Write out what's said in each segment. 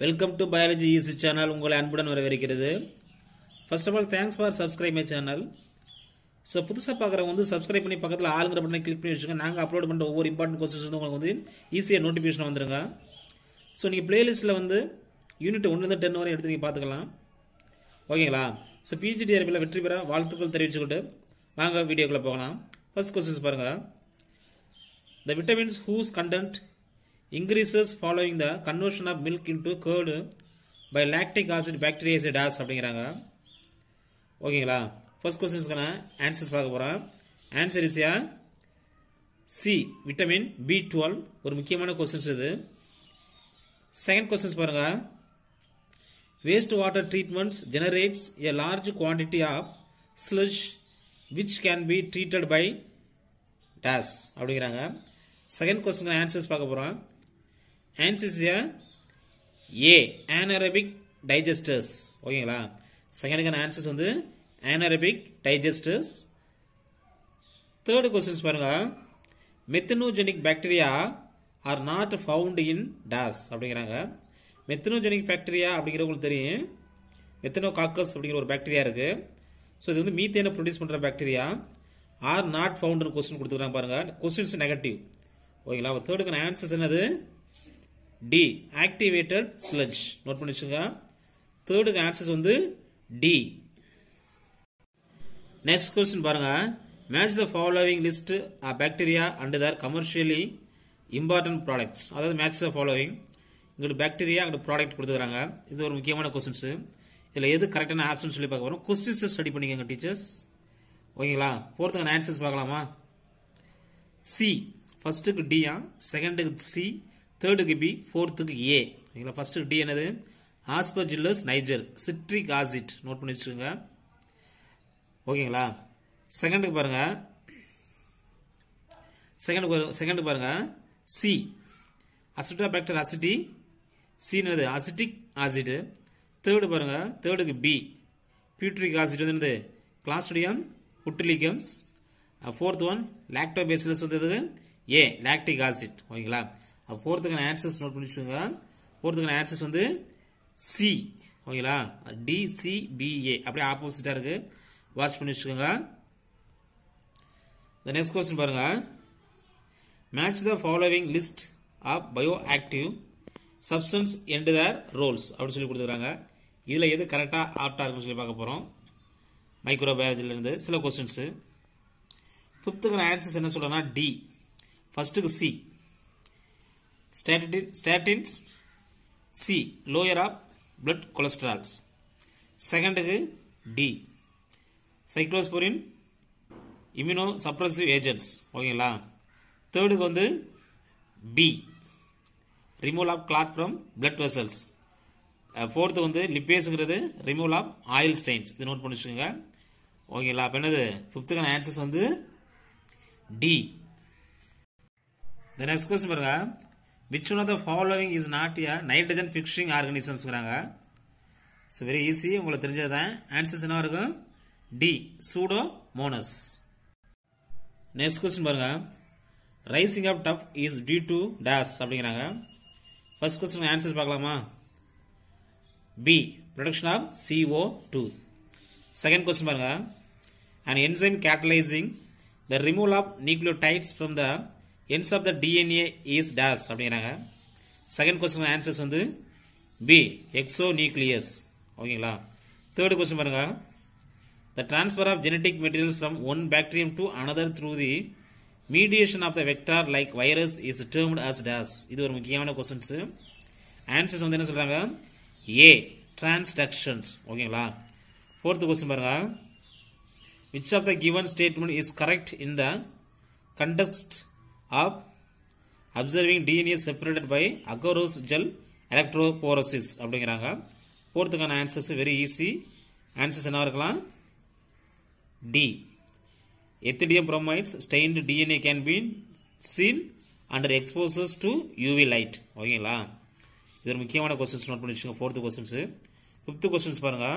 Welcome to Biology Easy channel. உங்களை அன்புடன் வரவேற்கிறது. First of all, thanks for subscribe my channel. So புதுசா பார்க்கறவங்க வந்து subscribe பண்ணி பக்கத்துல ஆல்ங்கற பட்டனை கிளிக் பண்ணி வச்சுங்க. நாங்க அப்லோட் பண்ற ஒவ்வொரு இம்பார்ட்டன்ட் क्वेश्चंस வந்து உங்களுக்கு வந்து ஈஸியா நோட்டிஃபிகேஷன் வந்துருங்க. சோ நீங்க பிளேலிஸ்ட்ல வந்து யூனிட் 1 ல 10 வரை எடுத்து நீங்க பாத்துக்கலாம். ஓகேங்களா? சோ PGDRBல வெற்றி பெற வாழ்த்துக்கள் தெரிவிச்சுக்கிட்டு வாங்க வீடியோக்குள்ள போகலாம். First questions பாருங்க. The vitamins whose content increases following the conversion of milk into curd by lactic acid bacteria dash அப்படிங்கறாங்க. ஓகேங்களா? ஃபர்ஸ்ட் क्वेश्चंஸ்க்கான ஆன்சர்ஸ் பார்க்க போறோம். Answer is a C vitamin B12 ஒரு முக்கியமான क्वेश्चंस இது. செகண்ட் क्वेश्चंस பாருங்க. Waste water treatments generates a large quantity of sludge which can be treated by dash அப்படிங்கறாங்க. Second question answers பார்க்க போறோம். Answer is A anaerobic digesters. ஓகேங்களா? செகண்டுக்கான answers வந்து anaerobic digesters. தேர்ட் क्वेश्चंस பாருங்க. Methanogenic bacteria are not found in dash அப்படிங்கறாங்க. Methanogenic bacteria அப்படிங்கறது உங்களுக்கு தெரியும். மெத்தனோகாக்கஸ் அப்படிங்கிற ஒரு பாக்டீரியா இருக்கு. சோ இது வந்து மீத்தேனை ப்ரொடியூஸ் பண்ற பாக்டீரியா are not found னு क्वेश्चन கொடுத்துறாங்க பாருங்க. Questions negative. ஓகேங்களா? தேர்டுக்கான ஆன்சர்ஸ் என்னது? D activated sludge. நோட் பண்ணி வச்சுங்க. தேர்டுக்கு ஆன்சர்ஸ் வந்து டி. நெக்ஸ்ட் क्वेश्चन பாருங்க. Match the following list of bacteria and their commercially important products. அதாவது மேட்ச் தி ஃபாலோயிங். இங்க பாக்டீரியா அண்ட் ப்ராடக்ட் கொடுத்துறாங்க. இது ஒரு முக்கியமான क्वेश्चंस. இதுல எது கரெக்ட்டான ஆப்ஷன் சொல்லி பார்க்க போறோம். क्वेश्चंस ஸ்டடி பண்ணிக்கங்க டீச்சர்ஸ். ஓகேங்களா? ஃபோர்த்துக்கான ஆன்சர்ஸ் பார்க்கலாமா? சி ஃபர்ஸ்ட்டுக்கு டி ஆ, செகண்டுக்கு சி, தேர்டுக்கு பி, ஃபோர்த்துக்கு ஏ. ஓகேங்களா? ஃபர்ஸ்ட்டுக்கு டி என்னது? Aspergillus niger citric acid. Note பண்ணி வச்சுக்கோங்க. ஓகேங்களா? செகண்டுக்கு பாருங்க. செகண்ட் பாருங்க. C acetobacter aceti. சி என்னது? Acetic acid. தேர்டு பாருங்க. தேர்டுக்கு பி பியூட்ரிக் ஆசிட் வந்து என்னது? Clostridium butylicums. Fourth one lactobacillus வந்து ஏ லாக்டிக் ஆசிட். ஓகேங்களா? ஃபோர்த்துக்கான ஆன்சர்ஸ் நோட் பண்ணி வச்சுக்கோங்க. ஃபோர்த்துக்கான ஆன்சர்ஸ் வந்து சி. ஓகேங்களா? டி சி பி ஏ அப்படியே ஆப்போசிட்டா இருக்கு. வாட்ச் பண்ணி வச்சுக்கோங்க. The next question பாருங்க. Match the following list of bioactive substance and their roles அப்படி சொல்லி கொடுத்துறாங்க. இதுல எது கரெக்டா ஆப்டா இருக்குன்னு சொல்லி பார்க்க போறோம். மைக்ரோபயாலஜில இருந்து சில क्वेश्चंस. ஃபிஃப்த்துக்கான ஆன்சர்ஸ் என்ன சொல்றேன்னா டி. ஃபர்ஸ்ட்டுக்கு C statins. C lower of blood cholesterols. செகண்டுக்கு D cyclosporin immuno suppressive agents. ஓகேங்களா? தேர்டுக்கு வந்து B removal of clot from blood vessels. Fourth வந்து லிப்பேஸ்ங்கிறது ரிமூவல் ஆஃப் ஆயில் ஸ்டெயின்ஸ். இது நோட் பண்ணி வச்சுக்கோங்க. ஓகேங்களா? அப்ப என்னது? ஃபிஃப்த்துக்கான ஆன்சர்ஸ் வந்து டி. The next question பாருங்க. Which one of the following is not a nitrogen fixing organisms ங்கறாங்க. So very easy, உங்களுக்கு தெரிஞ்சதுதான். ஆன்சர்ஸ் என்ன இருக்கும்? D pseudomonas. நெக்ஸ்ட் क्वेश्चन பாருங்க. Rising of tuff is due to dash அப்படிங்கறாங்க. First question answers பார்க்கலாமா? B production of CO2. Second question பாருங்க. An enzyme catalyzing the removal of nucleotides from the ends of the DNA is dash அப்படிங்கறாங்க. Second question answers வந்து B exonuclease. ஓகேங்களா? Third question பாருங்க. The transfer of genetic materials from one bacterium to another through the mediation of the vector like virus is termed as dash. இது ஒரு முக்கியமான questions. Answers வந்து என்ன சொல்றாங்க? A transductions. ஓகேங்களா? ஃபோர்த் क्वेश्चन பாருங்க. Which of the given statement is correct in the context of observing DNA separated by agarose gel electrophoresis அப்படிங்கறாங்க. ஃபோர்த்துக்கான ஆன்சர்ஸ் வெரி ஈஸி. ஆன்சர்ஸ் என்ன இருக்கலாம்? D ethidium bromides stained DNA can be seen under exposures to UV light. ஓகேங்களா? இது ஒரு முக்கியமான questions. Note பண்ணி வச்சுங்க. Fourth questions. ஃபிஃப்த் क्वेश्चंस பாருங்க.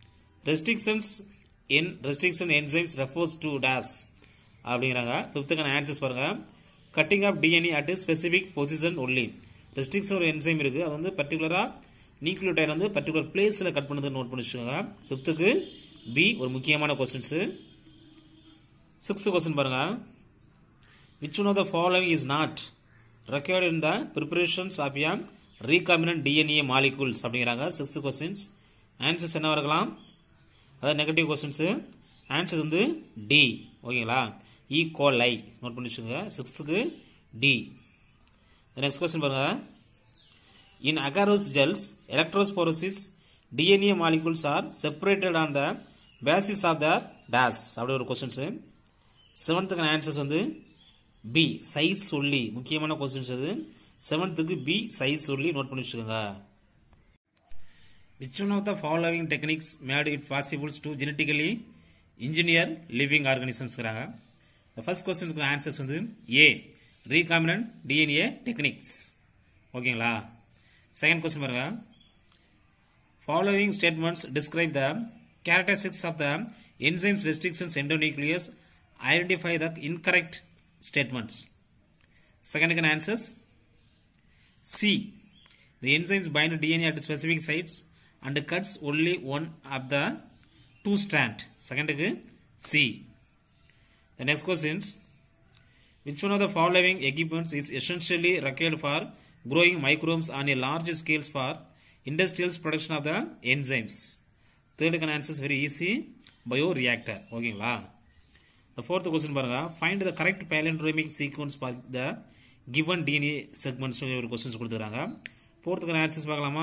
restriction enzymes refers to dash அப்படிங்கறாங்க. ஃபிஃப்த்துக்கான ஆன்சர்ஸ் பாருங்க. cutting of DNA at a specific position only. Restriction ஒரு என்சைம் இருக்கு. அது வந்து பர்టిక్యులரா நியூக்ளியோடைடு வந்து பர்டிகுலர் பிளேஸில் கட் பண்ணது நோட் பண்ணி வச்சுக்கோங்க. 5th பி ஒரு முக்கியமான கொஸ்டின்ஸ். 6th கொஸ்டின் பாருங்க. Which one of the following is not required in the preparations of a recombinant DNA molecules அப்படிங்கிறாங்க. 6th questions. ஆன்சர்ஸ் என்ன இருக்கலாம்? அதாவது நெகட்டிவ் கொஸ்டின்ஸ். ஆன்சர்ஸ் வந்து டி. ஓகேங்களா? ஈ கோலை நோட் பண்ணி வச்சுக்கோங்க. 6th D. நெக்ஸ்ட் கொஸ்டின் பாருங்க. In agarose gels, electroporation, DNA molecules are separated on the basis of the dash. அப்படி ஒரு கொஸ்டின்ஸ். 7th ஆன்சர்ஸ் வந்து பி சைஸ் சொல்லி முக்கியமான கொஸ்டின்ஸ் அது. 7th பி சைஸ் சொல்லி நோட் பண்ணி வச்சுக்கோங்க. Which one of the following techniques made it possible to genetically engineer living organisms? The first question answers வந்து A recombinant DNA techniques. ஓகேங்களா? Second question பாருங்க. Following statements describe the characteristics of the enzymes restrictions endonuclease. Identify the incorrect statements. Second answers C. The enzymes bind DNA at specific sites and cuts only one of the two strands. Second C. The next questions. Which one of the following equipments is essentially required for growing microbes on a large scale for industrial production of the enzymes? Third answer is very easy. Bioreactor. ஓகேங்களா? The fourth question பாருங்க. Find the correct palindromic sequence for the given DNA segments. ஒரு questions கொடுத்துறாங்க. fourth answers பார்க்கலாமா?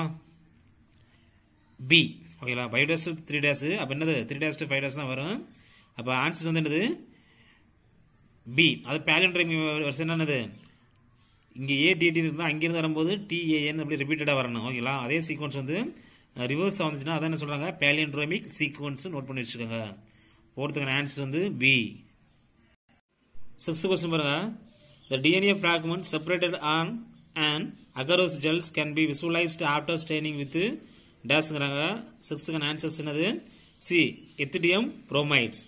B. ஓகேங்களா? 5' 3' அப்ப என்னது 3' to 5' தான் வரும். அப்ப ஆன்சர்ஸ் வந்து என்னது? B. அது palindromic வெர்ஷன் என்னது? இங்கே ADD இருந்தால் அங்கிருந்து வரும்போது TAN அப்படி ரிப்பீட்டடாக வரணும். ஓகேங்களா? அதே சீக்வன்ஸ் வந்து ரிவர்ஸ் வந்துச்சுன்னா அதான் என்ன சொல்கிறாங்க? பேலியன்ட்ரோமிக் சீக்வன்ஸ் நோட் பண்ணி வச்சுக்கோங்க. போகிறதுக்கான ஆன்சர் வந்து பி. 6th கொஸ்டின் பாருங்க. The DNA fragments separated on an agarose gels can be visualized after staining with டேஷ்ங்கிறாங்க. 6th ஆன்சர்ஸ் என்னது? C ethidium bromides.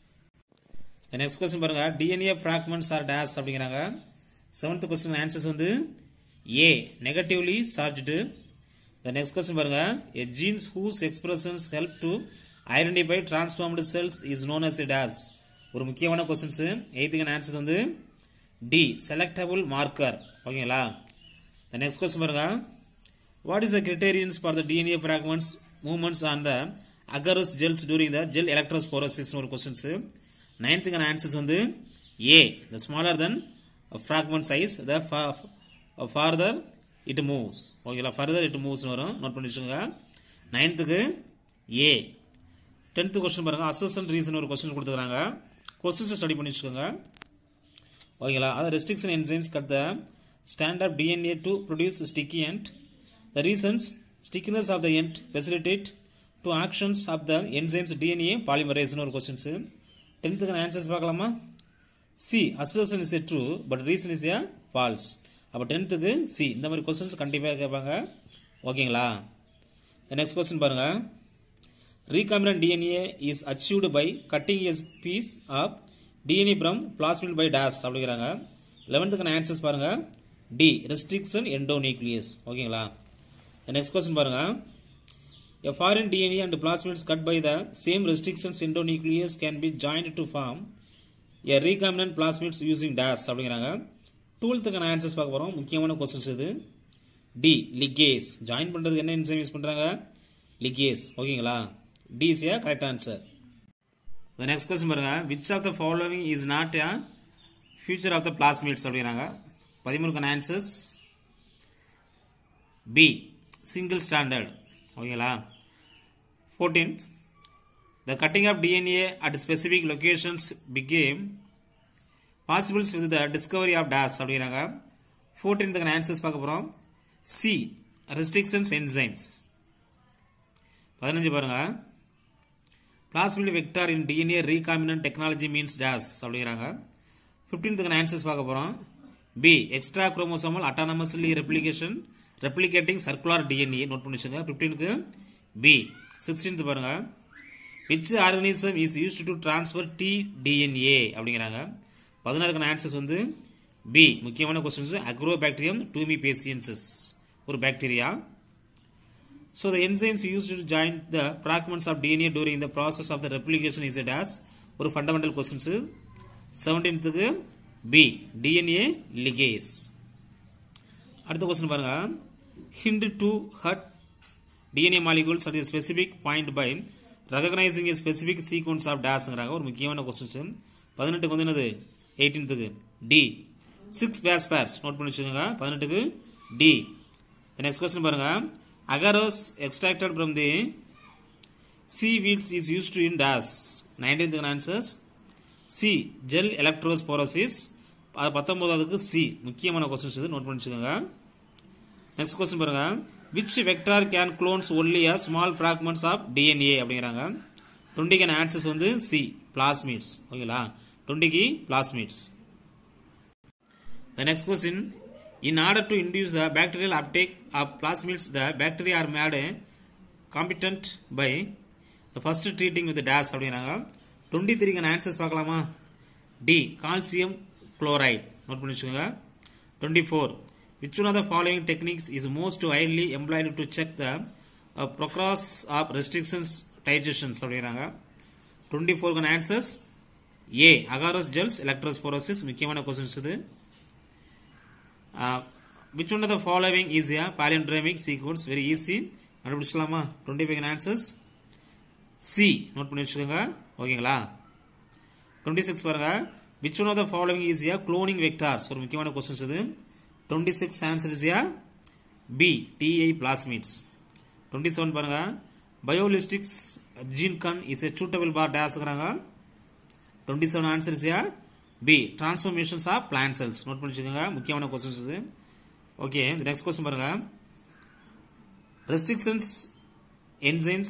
Next question பாருங்க. DNA fragments are dash அப்படிங்கிறாங்க. 7th question answers வந்து A negatively charged. The next question பாருங்க. A genes whose expressions help to identify transformed cells is known as a dash. ஒரு முக்கியமான questions. 8th answers வந்து D selectable marker. ஓகேங்களா? The next question பாருங்க. What is the criterions for the DNA fragments movements on the agarose gels during the gel electroporation? ஒரு questions. 9th answers வந்து A the smaller than fragment size the farther it moves. ஓகேங்களா? further it moves வரும். Note பண்ணி வச்சுக்கோங்க. 9th A. 10th question பாருங்க. Assertion reason ஒரு question கொடுத்துருக்காங்க. Questions study பண்ணி வச்சுக்கோங்க. ஓகேங்களா? அது restriction enzymes cut the stand of DNA to produce sticky end. The reasons stickiness of the end facilitate to actions of the enzymes DNA பாலிமரேஸ்னு ஒரு questions. 10th answers பார்க்கலாமா? C assertion is a true but reason is a false. அப்போ 10th C. இந்த மாதிரி questions கண்டிப்பாக கேட்பாங்க. ஓகேங்களா? Next question பாருங்க. Recombinant DNA is achieved by cutting a piece of DNA from plasmid by dash அப்படிங்கிறாங்க. 11th answers பாருங்க. D restriction endonuclease. ஓகேங்களா? நெக்ஸ்ட் கொஸ்டின் பாருங்க. A foreign DNA and plasmids cut by the same restrictions endonuclease can be joined to form a recombinant plasmids using dash அப்படிங்கிறாங்க. 12th answers பார்க்க போறோம். முக்கியமான questions இது. D ligase. Join பண்றதுக்கு என்ன enzyme use பண்றாங்க? Ligase. ஓகேங்களா? D is a correct answer. The next question பாருங்க. Which of the following is not a feature of the plasmids அப்படிங்கிறாங்க. 13th answers B single standard. ஓகேங்களா? 14th the cutting of DNA at specific locations became possible with the discovery of dash அப்படிங்கிறாங்க. 14th answers பார்க்க போறோம். C restrictions enzymes. 15 பாருங்க. plasmid vector in DNA recombinant technology means dash அப்படிங்கிறாங்க. 15th answers பார்க்க போறோம். B extra chromosomal autonomously replicating circular DNA note பண்ணிச்சுங்க. 15th B. 16th பாருங்க. which organism is used to transfer tDNA அப்படிங்கிறாங்க. 16th answers வந்து B முக்கியமான questions agrobacterium tumefaciensis ஒரு bacteria. So the enzymes used to join the fragments of DNA during the process of the replication is a dash. ஒரு fundamental questions. 17th B DNA ligase. அடுத்த question பாருங்க. Hint to hurt DNA molecules at a specific point by recognizing a specific sequence of dash ஒரு முக்கியமான questions. 18க்கு வந்து என்னது 18th D 6 base pairs நோட் பண்ணி வச்சுக்கோங்க 18க்கு D. The next question பாருங்க. Agarose extracted from the seaweeds is used to in dash. 19th answers C gel electrosporosis. 19க்கு C முக்கியமான questions இது நோட் பண்ணி வச்சுக்கோங்க. Next question பாருங்க. Which vector can clones only a small fragments of DNA அப்படிங்கறாங்க. 20க்கு answers வந்து C plasmids. ஓகேங்களா 20க்கு plasmids. The next question. In order to induce the bacterial uptake of plasmids, the bacteria are made competent by the first treating with the dash அப்படிங்கறாங்க. 23க்கு answers பார்க்கலாமா? D calcium chloride நோட் பண்ணி வச்சுக்கோங்க. 24 which one of the following techniques is most widely employed to check the progress of restrictions digestions அப்படிங்கறாங்க. 24க்கு ஆன்சர்ஸ் A agarose gels electrosporosis முக்கியமான क्वेश्चंस இது. Which one of the following is a palindromic sequence? Very easy. கண்டுபிடிச்சலாமா? 25 answers C நோட் பண்ணி வச்சுக்கோங்க. ஓகேங்களா 26 பாருங்க. Which one of the following is a cloning vectors? ஒரு முக்கியமான क्वेश्चंस இது. 26 answer is a B TI plasmids. 27 பாருங்க. Biolistics gene con is a suitable bar dash-ங்கறாங்க. 27 answer is a B transformations of plant cells நோட் பண்ணி வச்சுக்கோங்க. முக்கியமான questions இது. ஓகே the next question பாருங்க. Restrictions enzymes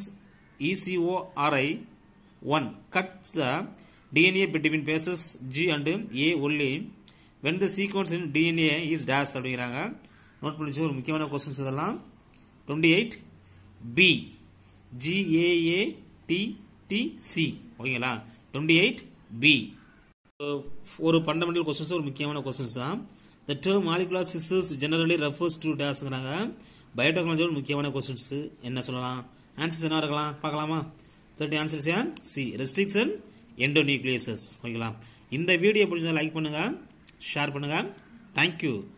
ECORI1 cuts the DNA between bases G and A only when the sequence in DNA is dash அப்படிங்கறாங்க. நோட் பண்ணி வச்சுக்கோங்க. முக்கியமான क्वेश्चंस இதெல்லாம். 28 B GAATTC ஓகேங்களா 28 B. ஒரு fundamental questions ஒரு முக்கியமான questions தான். The term molecular scissors generally refers to dash-ங்கறாங்க. பயோடெக்னாலஜி ஒரு முக்கியமான questions என்ன சொல்லலாம்? ஆன்சர்ஸ் என்ன இருக்கலாம் பார்க்கலாமா? 30 ஆன்சர்ஸ் C restriction endonucleases ஓகேங்களா. இந்த வீடியோ பிடிச்சா லைக் பண்ணுங்க, ஷேர் பண்ணுங்க. Thank you.